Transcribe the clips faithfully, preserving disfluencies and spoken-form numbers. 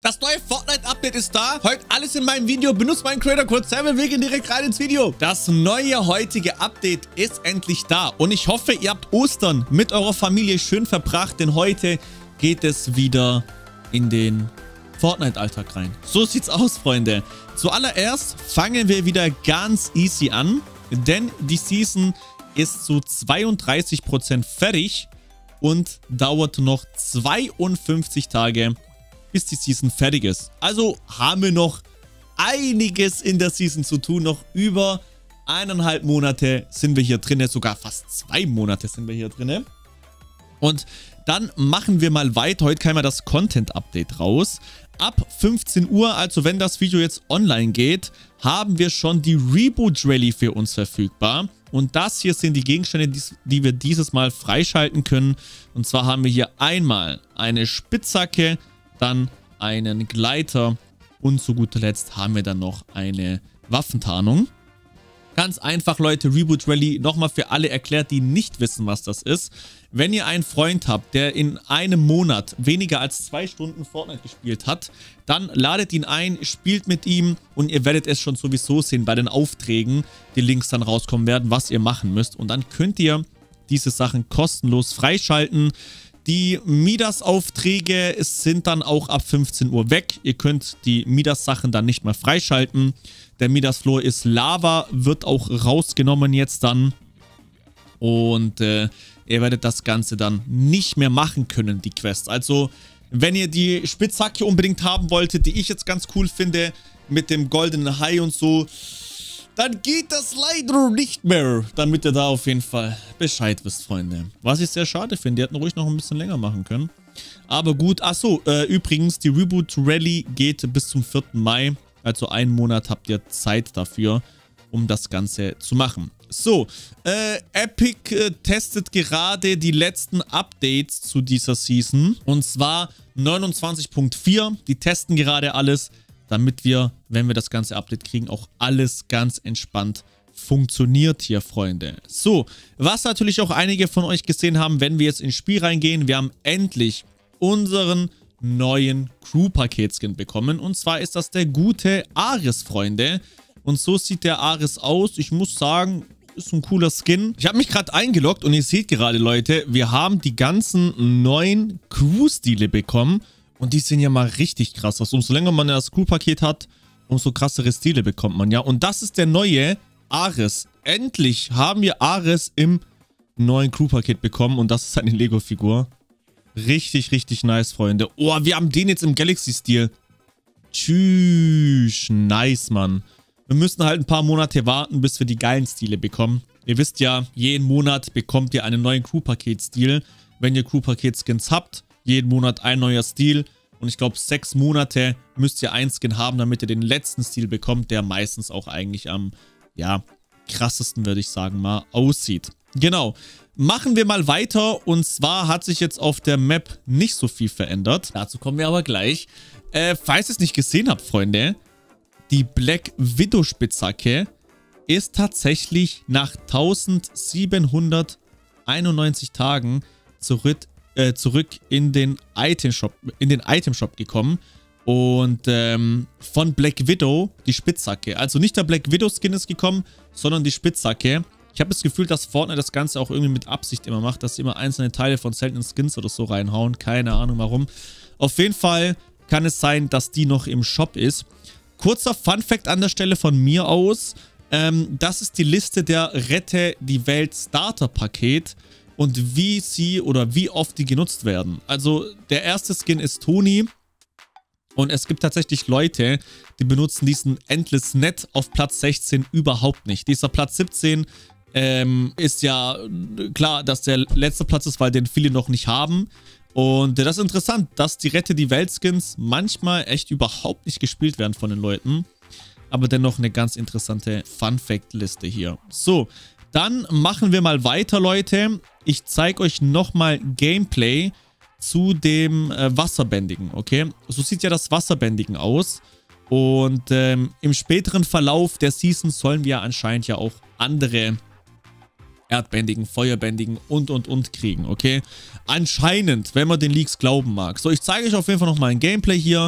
Das neue Fortnite-Update ist da. Heute alles in meinem Video. Benutzt meinen Creator-Code Seven. Wir gehen direkt rein ins Video. Das neue heutige Update ist endlich da. Und ich hoffe, ihr habt Ostern mit eurer Familie schön verbracht. Denn heute geht es wieder in den Fortnite-Alltag rein. So sieht's aus, Freunde. Zuallererst fangen wir wieder ganz easy an. Denn die Season ist zu zweiunddreißig Prozent fertig. Und dauert noch zweiundfünfzig Tage, bis die Season fertig ist. Also haben wir noch einiges in der Season zu tun. Noch über eineinhalb Monate sind wir hier drin. Sogar fast zwei Monate sind wir hier drin. Und dann machen wir mal weiter. Heute kam ja das Content-Update raus. Ab fünfzehn Uhr, also wenn das Video jetzt online geht, haben wir schon die Reboot-Rally für uns verfügbar. Und das hier sind die Gegenstände, die wir dieses Mal freischalten können. Und zwar haben wir hier einmal eine Spitzhacke, dann einen Gleiter und zu guter Letzt haben wir dann noch eine Waffentarnung. Ganz einfach, Leute, Reboot Rally nochmal für alle erklärt, die nicht wissen, was das ist. Wenn ihr einen Freund habt, der in einem Monat weniger als zwei Stunden Fortnite gespielt hat, dann ladet ihn ein, spielt mit ihm und ihr werdet es schon sowieso sehen bei den Aufträgen, die Links dann rauskommen werden, was ihr machen müsst. Und dann könnt ihr diese Sachen kostenlos freischalten. Die Midas-Aufträge sind dann auch ab fünfzehn Uhr weg. Ihr könnt die Midas-Sachen dann nicht mehr freischalten. Der Midas-Floor ist Lava, wird auch rausgenommen jetzt dann. Und äh, ihr werdet das Ganze dann nicht mehr machen können, die Quests. Also, wenn ihr die Spitzhacke unbedingt haben wolltet, die ich jetzt ganz cool finde, mit dem goldenen Hai und so, dann geht das leider nicht mehr, damit ihr da auf jeden Fall Bescheid wisst, Freunde. Was ich sehr schade finde, die hätten ruhig noch ein bisschen länger machen können. Aber gut, achso, äh, übrigens, die Reboot Rally geht bis zum vierten Mai. Also einen Monat habt ihr Zeit dafür, um das Ganze zu machen. So, äh, Epic äh, testet gerade die letzten Updates zu dieser Season. Und zwar neunundzwanzig Punkt vier. Die testen gerade alles, damit wir, wenn wir das ganze Update kriegen, auch alles ganz entspannt funktioniert hier, Freunde. So, was natürlich auch einige von euch gesehen haben, wenn wir jetzt ins Spiel reingehen, wir haben endlich unseren neuen Crew-Paket-Skin bekommen. Und zwar ist das der gute Ares, Freunde. Und so sieht der Ares aus. Ich muss sagen, ist ein cooler Skin. Ich habe mich gerade eingeloggt und ihr seht gerade, Leute, wir haben die ganzen neuen Crew-Stile bekommen. Und die sehen ja mal richtig krass aus. Umso länger man das Crew-Paket hat, umso krassere Stile bekommt man, ja. Und das ist der neue Ares. Endlich haben wir Ares im neuen Crew-Paket bekommen. Und das ist eine Lego-Figur. Richtig, richtig nice, Freunde. Oh, wir haben den jetzt im Galaxy-Stil. Tschüss. Nice, Mann. Wir müssen halt ein paar Monate warten, bis wir die geilen Stile bekommen. Ihr wisst ja, jeden Monat bekommt ihr einen neuen Crew-Paket-Stil. Wenn ihr Crew-Paket-Skins habt, jeden Monat ein neuer Stil. Und ich glaube, sechs Monate müsst ihr ein Skin haben, damit ihr den letzten Stil bekommt, der meistens auch eigentlich am, ja, krassesten, würde ich sagen, mal aussieht. Genau. Machen wir mal weiter. Und zwar hat sich jetzt auf der Map nicht so viel verändert. Dazu kommen wir aber gleich. Äh, falls ihr es nicht gesehen habt, Freunde, die Black Widow Spitzhacke ist tatsächlich nach tausendsiebenhunderteinundneunzig Tagen zurück, äh, zurück in den Item Shop, in den Item Shop gekommen. Und ähm, von Black Widow die Spitzhacke. Also nicht der Black Widow Skin ist gekommen, sondern die Spitzhacke. Ich habe das Gefühl, dass Fortnite das Ganze auch irgendwie mit Absicht immer macht, dass sie immer einzelne Teile von seltenen Skins oder so reinhauen. Keine Ahnung warum. Auf jeden Fall kann es sein, dass die noch im Shop ist. Kurzer Funfact an der Stelle von mir aus. Ähm, das ist die Liste der Rette die Welt Starter Paket und wie sie oder wie oft die genutzt werden. Also der erste Skin ist Toni. Und es gibt tatsächlich Leute, die benutzen diesen Endless Net auf Platz sechzehn überhaupt nicht. Dieser Platz siebzehn ähm, ist ja klar, dass der letzte Platz ist, weil den viele noch nicht haben. Und das ist interessant, dass die Rette die Welt Skins manchmal echt überhaupt nicht gespielt werden von den Leuten. Aber dennoch eine ganz interessante Fun-Fact-Liste hier. So, dann machen wir mal weiter, Leute. Ich zeige euch nochmal Gameplay zu dem äh, Wasserbändigen, okay? So sieht ja das Wasserbändigen aus. Und ähm, im späteren Verlauf der Season sollen wir anscheinend ja auch andere Erdbändigen, Feuerbändigen und, und, und kriegen, okay? Anscheinend, wenn man den Leaks glauben mag. So, ich zeige euch auf jeden Fall nochmal ein Gameplay hier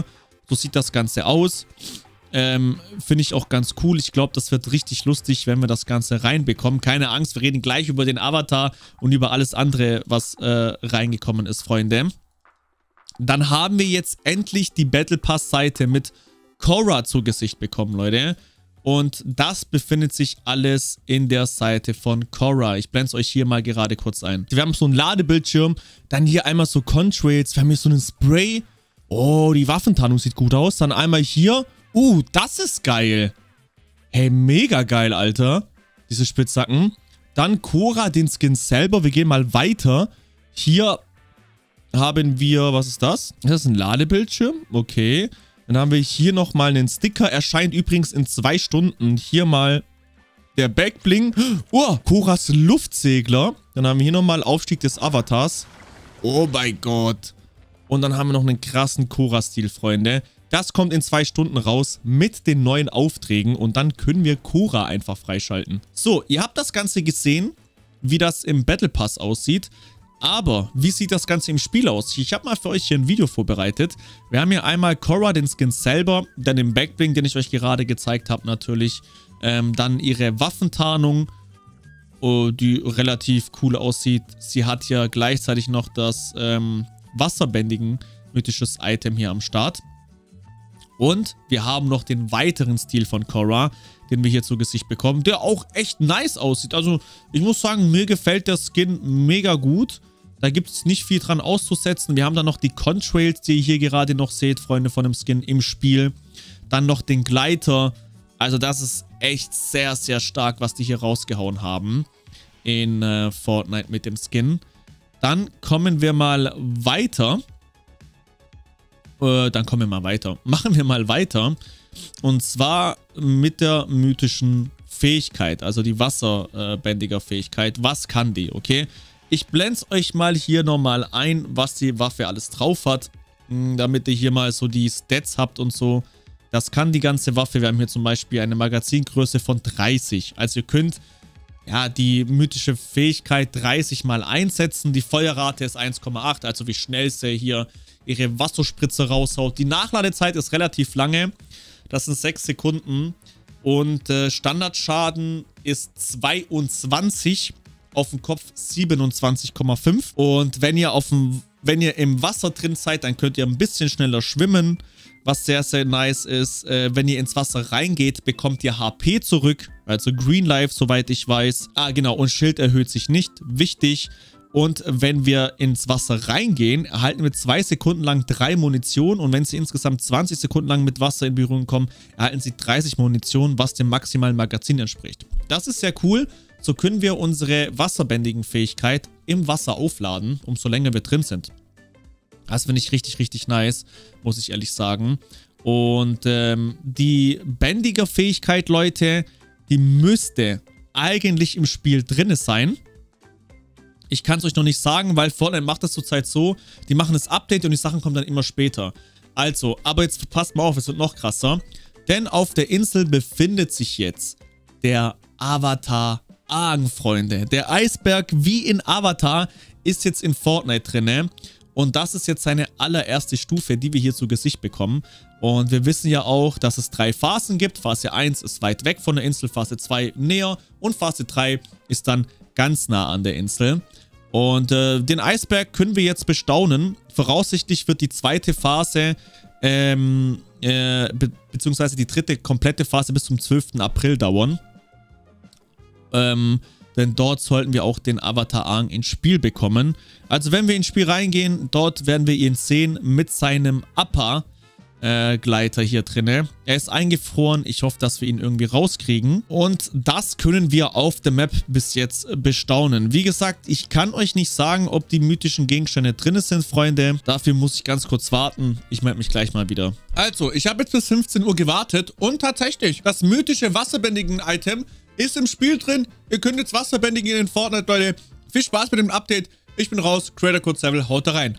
So sieht das Ganze aus. Ähm, finde ich auch ganz cool. Ich glaube, das wird richtig lustig, wenn wir das Ganze reinbekommen. Keine Angst, wir reden gleich über den Avatar und über alles andere, was äh, reingekommen ist, Freunde. Dann haben wir jetzt endlich die Battle Pass-Seite mit Korra zu Gesicht bekommen, Leute. Und das befindet sich alles in der Seite von Korra. Ich blende es euch hier mal gerade kurz ein. Wir haben so einen Ladebildschirm, dann hier einmal so Contrails, wir haben hier so einen Spray. Oh, die Waffentarnung sieht gut aus. Dann einmal hier. Uh, das ist geil. Hey, mega geil, Alter. Diese Spitzhacken. Dann Korra, den Skin selber. Wir gehen mal weiter. Hier haben wir, was ist das? Das ist ein Ladebildschirm. Okay. Dann haben wir hier nochmal einen Sticker. Erscheint übrigens in zwei Stunden. Hier mal der Backbling. Oh, Korras Luftsegler. Dann haben wir hier nochmal Aufstieg des Avatars. Oh mein Gott. Und dann haben wir noch einen krassen Korra-Stil, Freunde. Das kommt in zwei Stunden raus mit den neuen Aufträgen. Und dann können wir Korra einfach freischalten. So, ihr habt das Ganze gesehen, wie das im Battle Pass aussieht. Aber wie sieht das Ganze im Spiel aus? Ich habe mal für euch hier ein Video vorbereitet. Wir haben hier einmal Korra, den Skin selber, dann den Backbling, den ich euch gerade gezeigt habe natürlich. Ähm, dann ihre Waffentarnung, oh, die relativ cool aussieht. Sie hat ja gleichzeitig noch das ähm, Wasserbändigen mythisches Item hier am Start. Und wir haben noch den weiteren Stil von Korra, den wir hier zu Gesicht bekommen, der auch echt nice aussieht. Also ich muss sagen, mir gefällt der Skin mega gut. Da gibt es nicht viel dran auszusetzen. Wir haben dann noch die Contrails, die ihr hier gerade noch seht, Freunde, von dem Skin im Spiel. Dann noch den Gleiter. Also das ist echt sehr, sehr stark, was die hier rausgehauen haben in äh, Fortnite mit dem Skin. Dann kommen wir mal weiter. Äh, dann kommen wir mal weiter. Machen wir mal weiter. Und zwar mit der mythischen Fähigkeit, also die Wasserbändiger-Fähigkeit. Was kann die, okay? Ich blende es euch mal hier nochmal ein, was die Waffe alles drauf hat, damit ihr hier mal so die Stats habt und so. Das kann die ganze Waffe. Wir haben hier zum Beispiel eine Magazingröße von dreißig. Also ihr könnt ja die mythische Fähigkeit dreißig mal einsetzen. Die Feuerrate ist eins Komma acht, also wie schnell sie hier ihre Wasserspritze raushaut. Die Nachladezeit ist relativ lange. Das sind sechs Sekunden. Und äh, Standardschaden ist zweiundzwanzig. Auf dem Kopf siebenundzwanzig Komma fünf. Und wenn ihr, auf dem, wenn ihr im Wasser drin seid, dann könnt ihr ein bisschen schneller schwimmen. Was sehr, sehr nice ist. Äh, wenn ihr ins Wasser reingeht, bekommt ihr H P zurück. Also Green Life, soweit ich weiß. Ah, genau. Und Schild erhöht sich nicht. Wichtig. Und wenn wir ins Wasser reingehen, erhalten wir zwei Sekunden lang drei Munition. Und wenn sie insgesamt zwanzig Sekunden lang mit Wasser in Berührung kommen, erhalten sie dreißig Munition, was dem maximalen Magazin entspricht. Das ist sehr cool. So können wir unsere wasserbändigen Fähigkeit im Wasser aufladen, umso länger wir drin sind. Das finde ich richtig, richtig nice, muss ich ehrlich sagen. Und ähm, die Bändiger-Fähigkeit, Leute, die müsste eigentlich im Spiel drin sein. Ich kann es euch noch nicht sagen, weil Fortnite macht das zurzeit so, die machen das Update und die Sachen kommen dann immer später. Also, aber jetzt passt mal auf, es wird noch krasser. Denn auf der Insel befindet sich jetzt der Avatar Aang, Freunde. Der Eisberg wie in Avatar ist jetzt in Fortnite drinne. Und das ist jetzt seine allererste Stufe, die wir hier zu Gesicht bekommen. Und wir wissen ja auch, dass es drei Phasen gibt. Phase eins ist weit weg von der Insel, Phase zwei näher und Phase drei ist dann ganz nah an der Insel. Und äh, den Eisberg können wir jetzt bestaunen. Voraussichtlich wird die zweite Phase, ähm, äh, be beziehungsweise die dritte komplette Phase bis zum zwölften April dauern. Ähm, denn dort sollten wir auch den Avatar Aang ins Spiel bekommen. Also wenn wir ins Spiel reingehen, dort werden wir ihn sehen mit seinem Upper äh, Gleiter hier drinne. Er ist eingefroren. Ich hoffe, dass wir ihn irgendwie rauskriegen. Und das können wir auf der Map bis jetzt bestaunen. Wie gesagt, ich kann euch nicht sagen, ob die mythischen Gegenstände drin sind, Freunde. Dafür muss ich ganz kurz warten. Ich melde mich gleich mal wieder. Also, ich habe jetzt bis fünfzehn Uhr gewartet und tatsächlich, das mythische Wasserbändigen-Item ist im Spiel drin. Ihr könnt jetzt Wasserbändigen in Fortnite, Leute. Viel Spaß mit dem Update. Ich bin raus. Creator Code Seville, haut da rein.